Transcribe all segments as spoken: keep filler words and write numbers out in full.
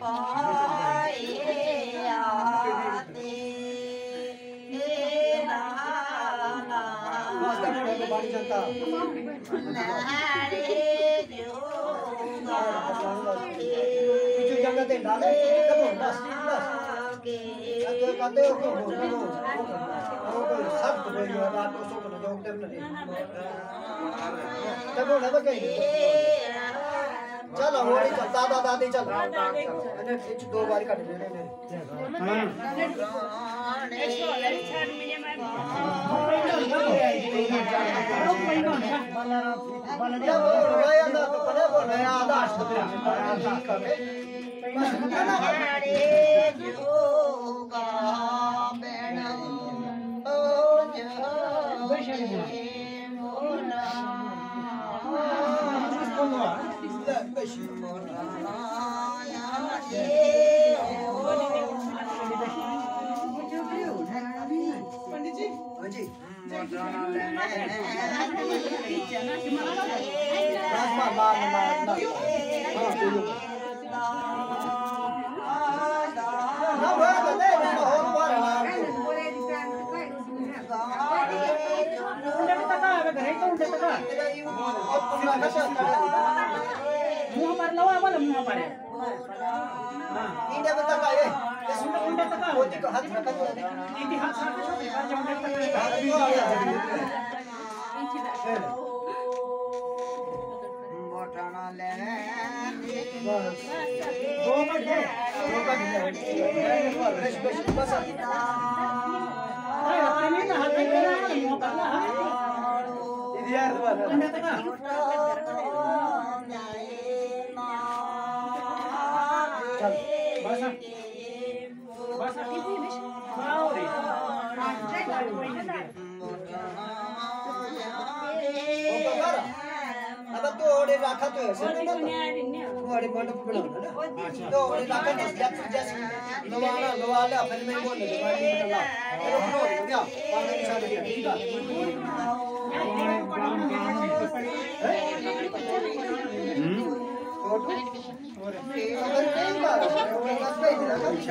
बाड़ी जनता जो जगह ते डाले तब बस बस तो कहते हो को वो सब तो बोल रहा रात को सो को जोक दे नहीं तब ना तो कहीं चलो होड़ी चल दादा दादी चल मैंने कुछ दो बार काट लेने ने हां पंडित जी हाँ जी मुंह पर लवा वाला मुंह पर हां इंडिया में तक आए सुंदर उंडे तक होती का हाथ रखा तो इतिहास रखा तो जौंडे तक मोटाना ले बस दो मिनट दे दो मिनट बस बस हां अपने ना हाथ में मुंह पर ना इधर बस उंडे तक चल बस बस कितनी दिश माओरी अब तो ओडे रखा तो है ना ओडे बंद बनाना ना तो ओडे रखा तो जैसे जैसे लवाना लवाले फिर मैं बोल दे भाई निकला चलो हो गया पानी के साथ ठीक है फोटो अगर कई बार वो बस पे दिला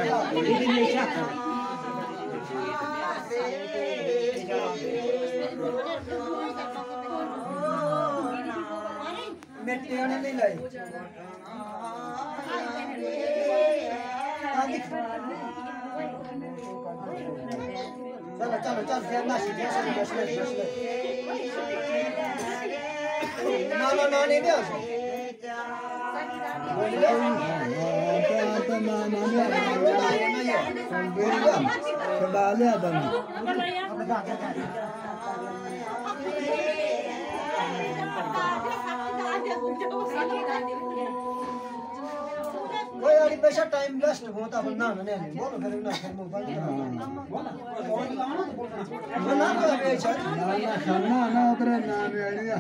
मिट्टी आने नहीं लाई चलो चलो चल फिर ना सीधे से बस ले बस ले ना ना ना नहीं दे वो यार पैसा टाइम वेस्ट होता वरना ना नहीं बोलो फिर ना फिर मोबाइल बोला ना तो बेचा ना ना ओकरे नाम आइडिया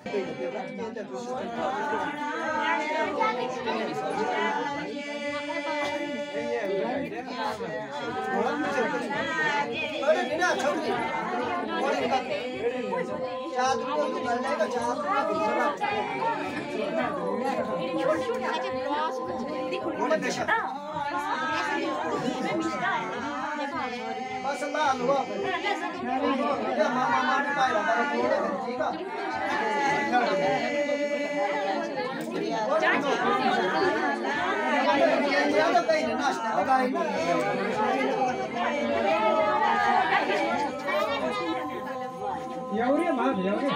अरे बिना छोड़ चार को निकलने का चार बस ला लो मामा माने पाएगा ठीक है ज्यादा कहीं नाश्ता लगाई यावरे मां यावरे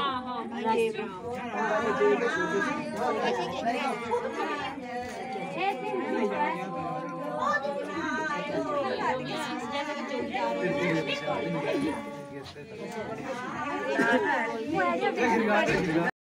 हां